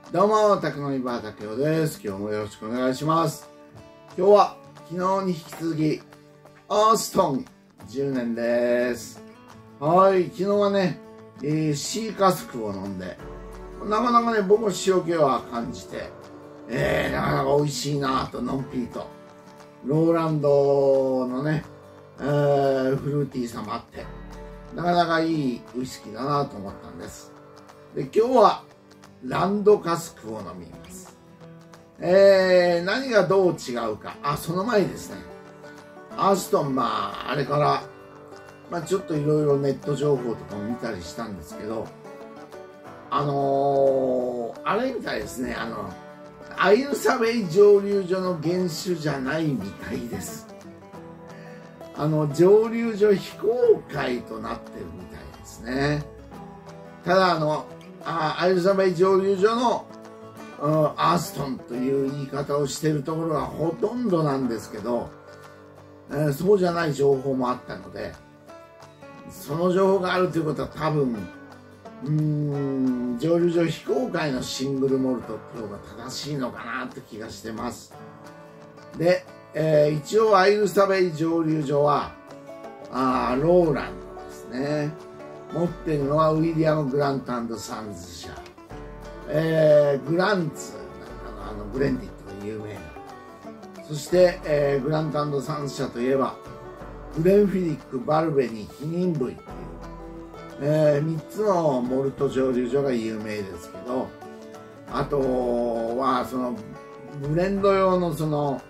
どうも、宅の岩竹雄です。今日もよろしくお願いします。今日は昨日に引き続き、アーストン10年です。はい、昨日はね、シーカスクを飲んで、なかなかね、僕も塩気は感じて、なかなか美味しいなと、ノンピート。ローランドのね、フルーティーさもあって、なかなかいいウイスキーだなと思ったんです。で、今日はランドカスクを飲みます。何がどう違うか。その前にですね、アーストン、あれから、ちょっといろいろネット情報とかも見たりしたんですけど、あれみたいですね、アイルサウェイ蒸留所の原酒じゃないみたいです。蒸留所非公開となってるみたいですね。ただアイルサウェイ蒸留所のアーストンという言い方をしているところがほとんどなんですけど、そうじゃない情報もあったので、その情報があるということは多分蒸留所非公開のシングルモルトっていう方が正しいのかなって気がしてます。で、一応アイルサウェイ蒸留所はローランドですね。持ってるのはウィリアム・グラント&サンズ社、グランツなんかのブレンディットが有名な、そして、グラント&サンズ社といえばグレンフィリック、バルベニー、ヒニンブイっていう、3つのモルト蒸留所が有名ですけど、あとはそのブレンド用のその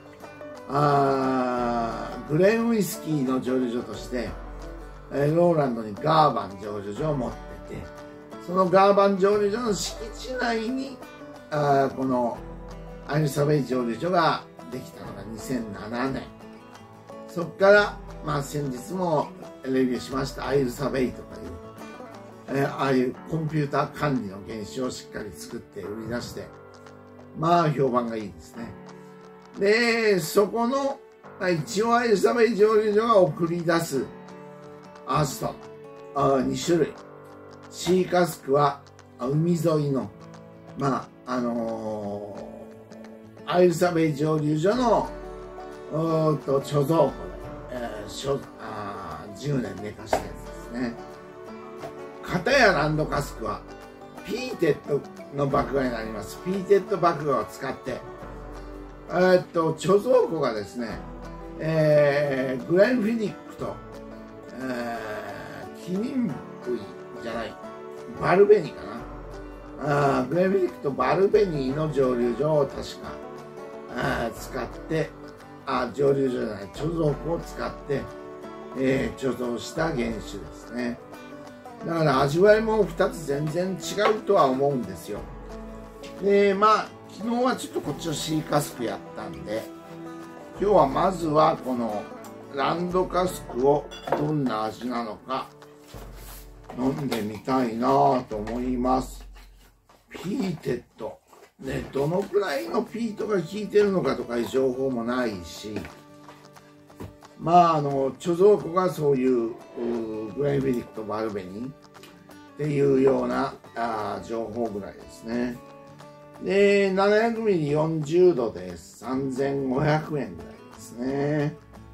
グレンウイスキーの蒸留所としてローランドにガーバン蒸留所を持ってて、そのガーバン蒸留所の敷地内にこのアイルサウェイ蒸留所ができたのが2007年。そこから先日もレビューしましたアイルサウェイとかいう、ああいうコンピューター管理の原子をしっかり作って売り出して、評判がいいですね。で、そこの一応アイルサウェイ蒸留所が送り出すアーストン2種類。シーカスクは海沿いのアイルサウェイ蒸留所の貯蔵庫で、10年寝かしたやつですね。片やランドカスクはピーテッドの麦芽になります。ピーテッド麦芽を使って貯蔵庫がですね、グレンフィニックと、キニンブイじゃない、バルベニかな。グレンフィニックとバルベニーの蒸留所を確か使って、蒸留所じゃない、貯蔵庫を使って、貯蔵した原酒ですね。だから味わいも2つ全然違うとは思うんですよ。で、昨日はちょっとこっちのシーカスクやったんで、今日はまずはこのランドカスクをどんな味なのか飲んでみたいなと思います。ピーテッドね、どのくらいのピートが効いてるのかとかいう情報もないし、貯蔵庫がそういうグレンフィニックとバルベニーっていうような情報ぐらいですね。で、700ミリ40度で3500円ぐらいですね。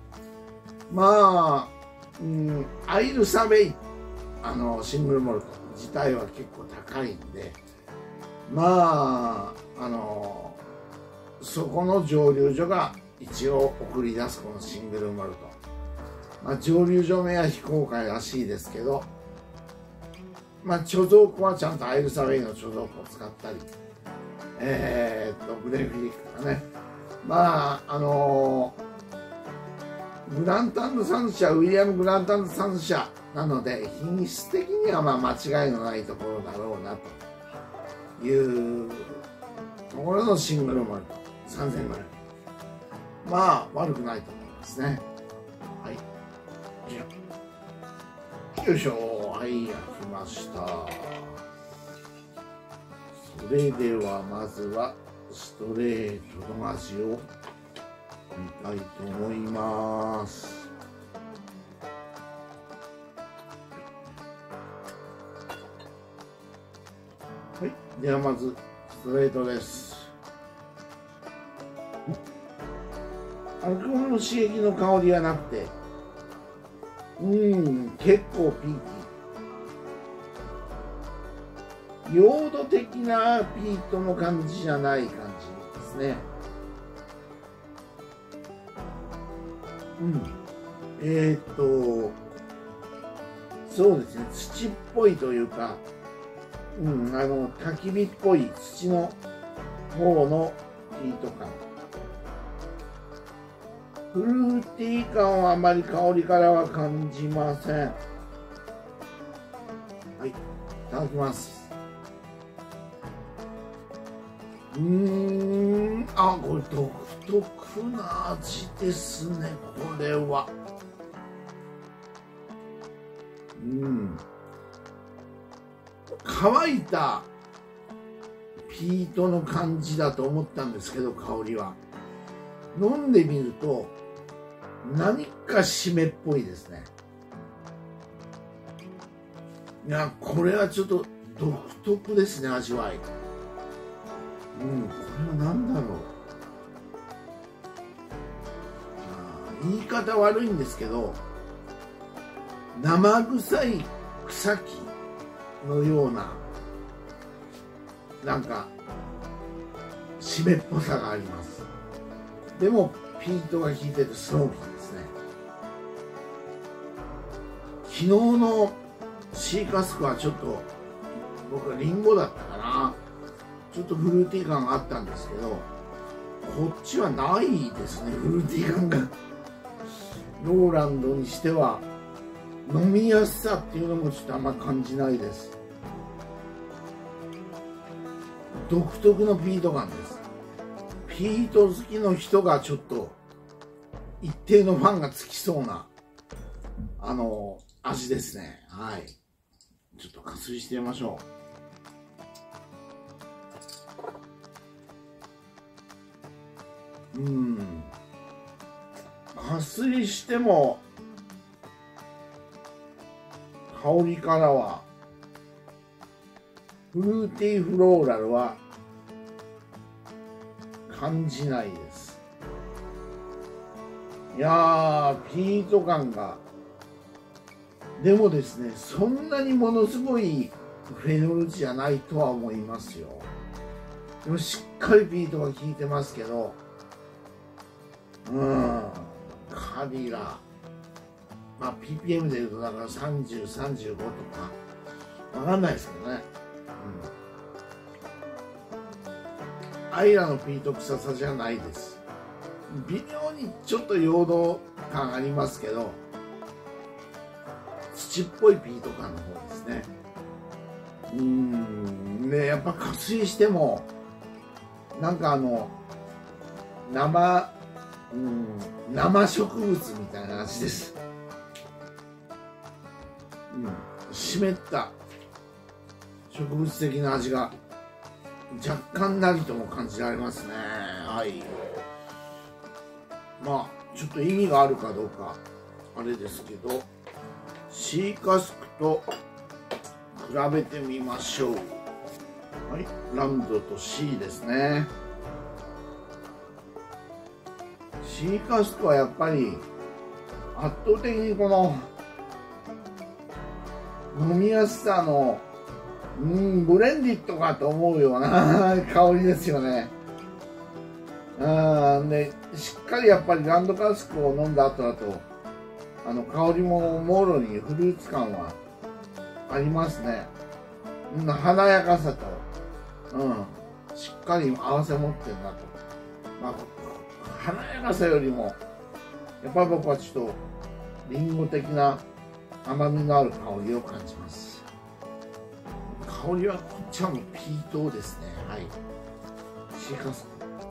アイルサウェイシングルモルト自体は結構高いんで、そこの蒸留所が一応送り出すこのシングルモルト、蒸留所名は非公開らしいですけど、貯蔵庫はちゃんとアイルサウェイの貯蔵庫を使ったり、グレンフィニックがね、グラント&サンズ社、ウィリアム・グラント&サンズ社なので品質的には間違いのないところだろうなというところのシングルモルト3500円、悪くないと思いますね。よいしょ、焼きました。それではまずはストレートの味を見たいと思います。はい、ではまずスストレートです。アルコールの刺激の香りはなくて、結構ピーキー。用土的なピートの感じじゃない感じですね。そうですね、土っぽいというか、焚き火っぽい土の方のピート感。フルーティー感はあまり香りからは感じません。はい、いただきます。これ独特な味ですね、これは。乾いたピートの感じだと思ったんですけど、香りは。飲んでみると、何か湿っぽいですね。いや、これはちょっと独特ですね、味わい。これは何だろう。言い方悪いんですけど、生臭い草木のような、なんか湿っぽさがあります。でもピートが効いててスモーキーですね。昨日のシーカスクはちょっと僕はリンゴだったかな、ちょっとフルーティー感があったんですけど、こっちはないですね、フルーティー感が。ローランドにしては飲みやすさっていうのもちょっとあんま感じないです。独特のピート感です。ピート好きの人がちょっと一定のファンがつきそうな味ですね。はい、ちょっと加水してみましょう。加水しても香りからはフルーティーフローラルは感じないです。いやー、ピート感が、でもですね、そんなにものすごいフェノールじゃないとは思いますよ。でもしっかりピートが効いてますけど、カリラ、ppm でいうとだから30、35とかわかんないですけどね。アイラのピート臭さじゃないです。微妙にちょっと用土感ありますけど、土っぽいピート感の方ですね。でやっぱ加水してもなんか生植物みたいな味です。湿った植物的な味が若干なりとも感じられますね。はい。ちょっと意味があるかどうかあれですけど、シーカスクと比べてみましょう。はい、ランドと C ですね。シーカスクはやっぱり圧倒的にこの飲みやすさのブレンディットかと思うような香りですよね。でしっかりやっぱりランドカスクを飲んだ後だと香りももろにフルーツ感はありますね。華やかさと、しっかり合わせ持ってるなと。華やかさよりもやっぱり僕はちょっとリンゴ的な甘みのある香りを感じます。香りはこっちはもうピートですね。はい、シーカス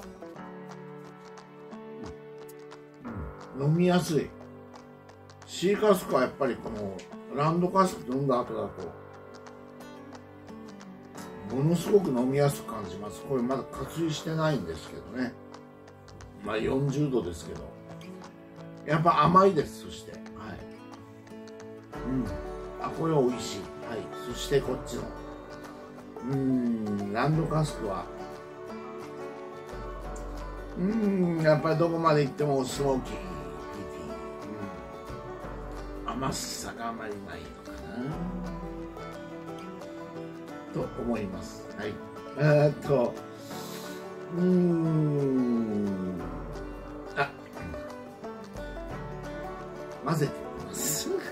ク、飲みやすい。シーカスクはやっぱりこのランドカスク飲んだ後だとものすごく飲みやすく感じます。これまだ加水してないんですけどね。40度ですけどやっぱ甘いです。そしてこれは美味しい。はい、そしてこっちのランドカスクはやっぱりどこまで行ってもスモーキー、甘さがあまりないのかなと思います。はい。あ、混ぜてみます。はい。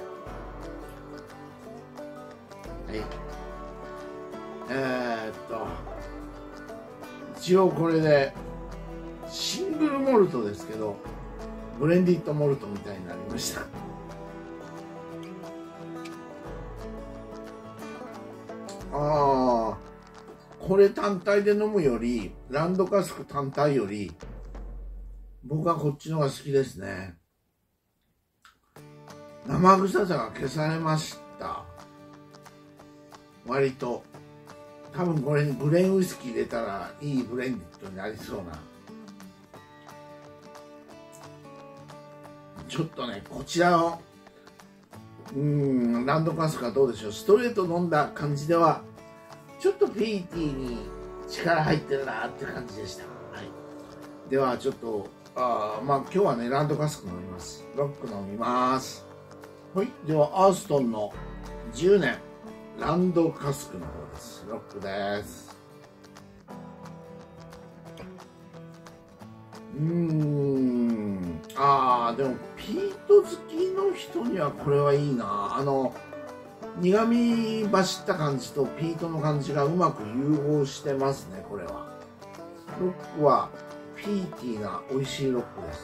一応これでシングルモルトですけど、ブレンディッドモルトみたいになりました。これ単体で飲むより、ランドカスク単体より、僕はこっちの方が好きですね。生臭さが消されました。割と。多分これにグレーンウイスキー入れたらいいブレンディットになりそうな。ちょっとね、こちらのランドカスクはどうでしょう。ストレート飲んだ感じではちょっとピーティーに力入ってるなって感じでした。はい、ではちょっと今日はねランドカスク飲みます。ロック飲みます。はい、ではアーストンの10年ランドカスクの方です。ロックです。でもピート好きの人にはこれはいいな。苦み走った感じとピートの感じがうまく融合してますね。これはロックはピーティーな美味しいロックです。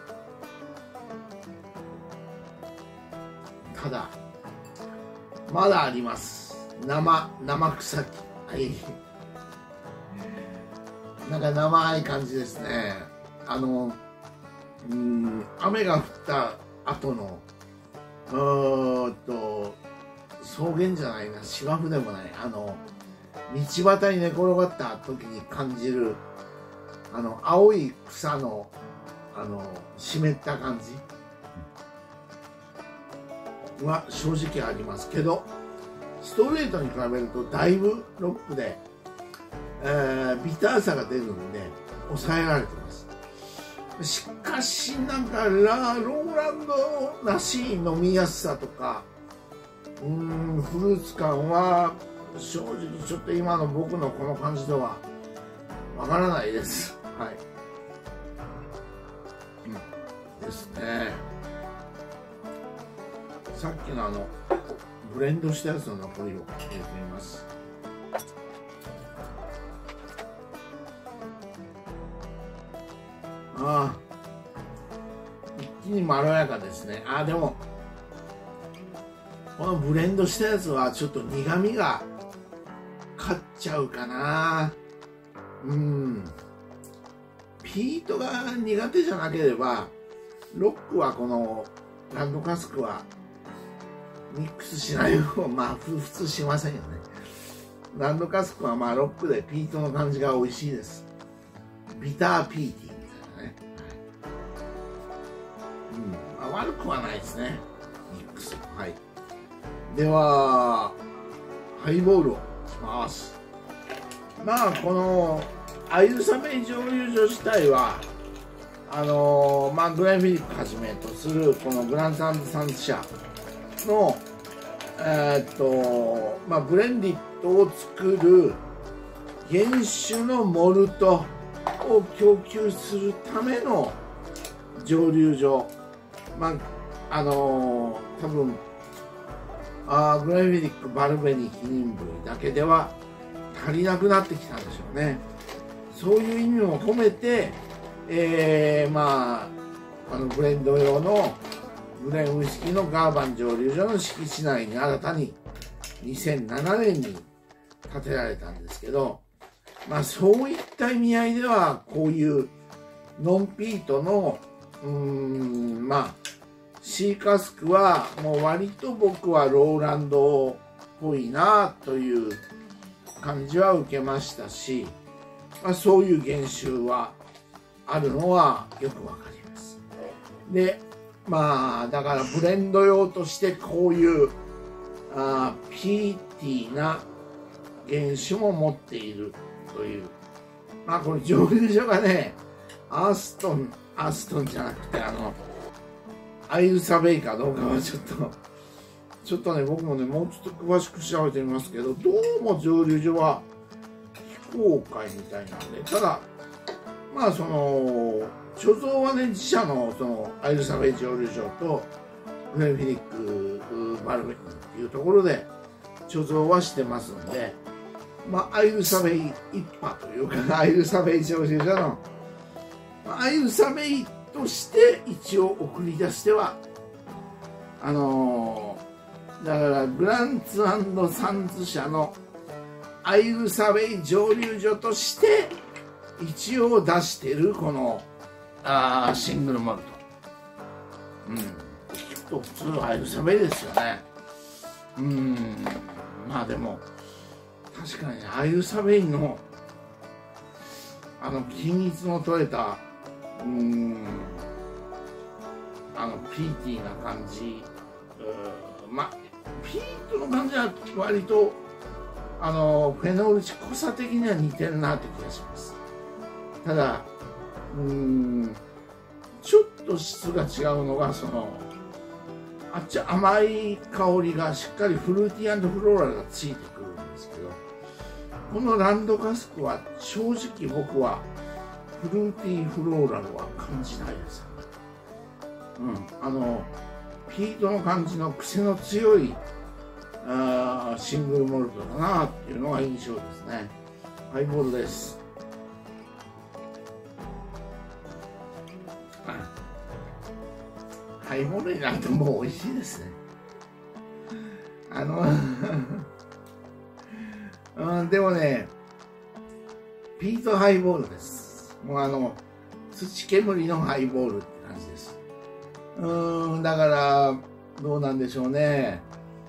ただまだあります。生臭き、はい、なんか生い感じですね。雨が降った後の草原じゃないな、芝生でもない、道端に寝転がった時に感じる青い草の湿った感じは正直ありますけど、ストレートに比べるとだいぶロックで、ビターさが出るんで抑えられてます。しかしなんかローランドらしい飲みやすさとかフルーツ感は正直ちょっと今の僕のこの感じではわからないです。はい、ですね。さっきのブレンドしたやつの残りを入れてみます。一気にまろやかですね。でもこのブレンドしたやつはちょっと苦みが勝っちゃうかな。ピートが苦手じゃなければロックはこのランドカスクはミックスしない方が普通しませんよね。ランドカスクはロックでピートの感じが美味しいです。ビターピーティーみたいなね。悪くはないですね、ミックス。はい、ではハイボールをします。このアイルサメ蒸留所自体はグレンフィリップはじめとするこのグランツ&サンズ社のブレンディットを作る原種のモルトを供給するための蒸留所、多分グレンフィリック、バルベニ、キニンブイだけでは足りなくなってきたんでしょうね。そういう意味も込めて、ブレンド用のグレーンウイスキーのガーバン蒸留所の敷地内に新たに2007年に建てられたんですけど、そういった意味合いではこういうノンピートのシーカスクはもう割と僕はローランドっぽいなという感じは受けましたし、そういう原種はあるのはよくわかります。でだからブレンド用としてこういうピーティーな原種も持っているという、これ蒸留所がねアストンじゃなくてアイルサベイかどうかはちょっとね、僕もね、もうちょっと詳しく調べてみますけど、どうも蒸留所は非公開みたいなんで、ただまあ貯蔵はね、自社のアイルサベイ蒸留所とグレンフィニックバルベンっていうところで貯蔵はしてますので、まあアイルサベイ一派というか、アイルサベイ蒸留所のアイルサベイとして一応送り出してはだからグランツ&サンズ社のアイルサベイ蒸留所として一応出してるこのシングルモルト、聞くと普通アイルサベイですよね。まあでも確かにアイルサベイの均一の取れたピーティーな感じ、まあピートの感じは割とフェノール値濃さ的には似てるなって気がします。ただちょっと質が違うのがあっち甘い香りがしっかりフルーティー&フローラルがついてくるんですけど、このランドカスクは正直僕はフルーティーフローラルは感じないです。ピートの感じの癖の強いシングルモルトだなっていうのが印象ですね。ハイボールです。ハイボールになるともう美味しいですね。でもね、ピートハイボールです。もう土煙のハイボールって感じです。だからどうなんでしょうね。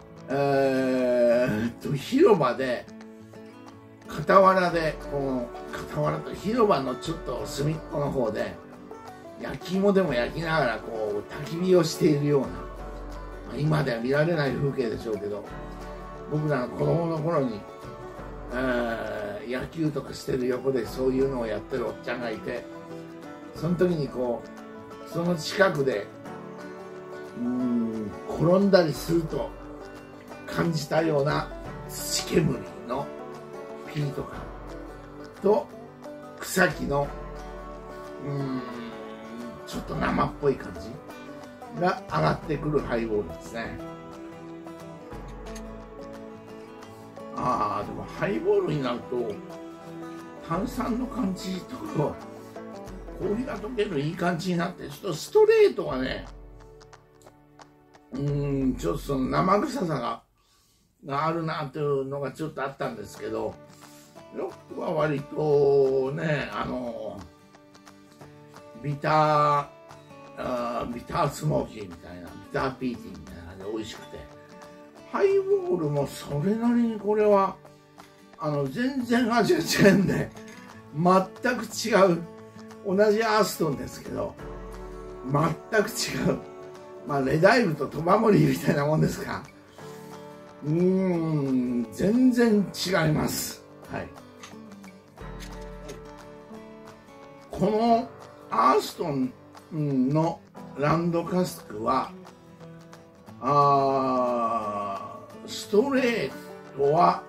広場で傍らで傍らと広場のちょっと隅っこの方で焼き芋でも焼きながら焚き火をしているような、今では見られない風景でしょうけど、僕らの子供の頃に野球とかしてる横でそういうのをやってるおっちゃんがいて、その時にその近くで転んだりすると感じたような土煙のピート感と草木のちょっと生っぽい感じが上がってくるハイボールですね。でもハイボールになると炭酸の感じと氷が溶けるいい感じになって、ちょっとストレートがね、ちょっと生臭さがあるなというのがちょっとあったんですけど、ロックは割とね、ビタースモーキーみたいな、ビターピーティーみたいな感じで美味しくて、ハイボールもそれなりにこれは全然味が違うんで、全く違う、同じアーストンですけど全く違う、レダイブとトマモリみたいなもんですか。全然違います。はい。このアーストンのランドカスクはストレートは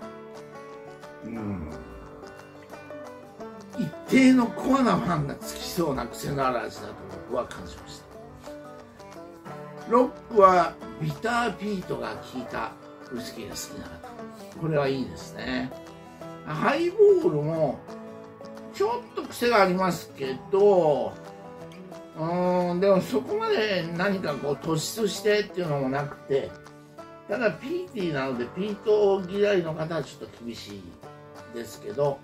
一定のコアなファンがつきそうな癖のある味だと僕は感じました。ロックはビターピートが効いたウイスキーが好きだなと、これはいいですね。ハイボールもちょっと癖がありますけど、でもそこまで何か突出してっていうのもなくて、ただピーティーなのでピート嫌いの方はちょっと厳しいですけど、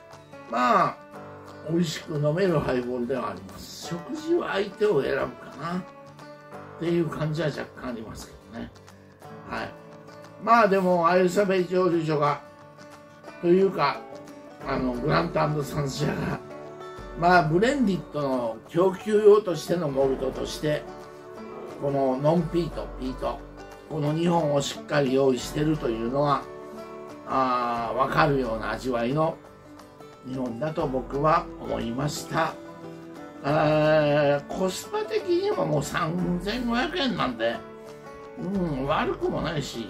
美味しく飲めるハイボールではあります。食事は相手を選ぶかなっていう感じは若干ありますけどね。はい。でもアイルサベイ蒸留所がというかグラント&サンズ社がブレンディットの供給用としてのモルトとしてこのノンピート、ピート、この2本をしっかり用意してるというのは分かるような味わいの日本だと僕は思いました。 コスパ的にはもう3500円なんで、悪くもないし、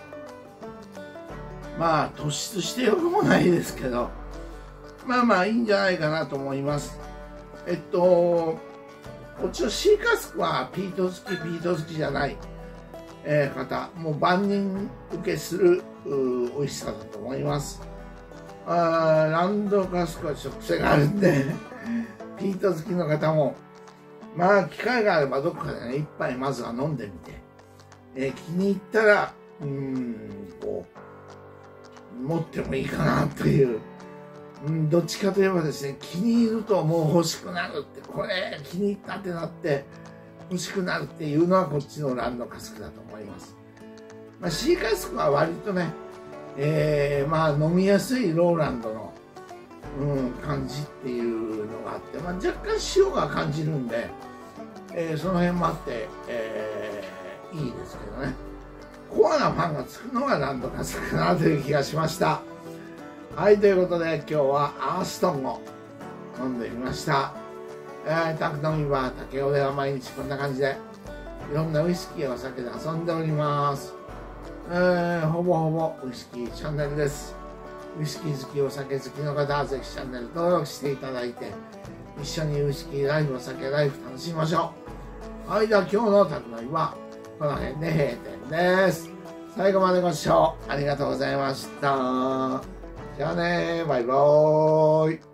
まあ突出してよくもないですけど、まあまあいいんじゃないかなと思います。こっちのシーカスクはピート好きじゃない、方、もう万人受けする美味しさだと思います。ランドカスクはちょっと癖があるんでピート好きの方もまあ機会があればどこかでね一杯まずは飲んでみて、気に入ったらこう持ってもいいかなという、どっちかといえばですね、気に入るともう欲しくなるって、これ気に入ったってなって欲しくなるっていうのはこっちのランドカスクだと思います。シーカスクは割とね、まあ飲みやすいローランドの、感じっていうのがあって、若干塩が感じるんで、その辺もあって、いいですけどね、コアなファンがつくのがランドカスクかなという気がしました。はい、ということで今日はアーストンを飲んでみました。宅飲みバー竹雄では毎日こんな感じでいろんなウイスキーやお酒で遊んでおります。ほぼほぼウイスキーチャンネルです。ウイスキー好きお酒好きの方はぜひチャンネル登録していただいて一緒にウイスキーライフお酒ライフ楽しみましょう。はい、では今日の宅飲みはこの辺で閉店です。最後までご視聴ありがとうございました。じゃあね、バイバーイ。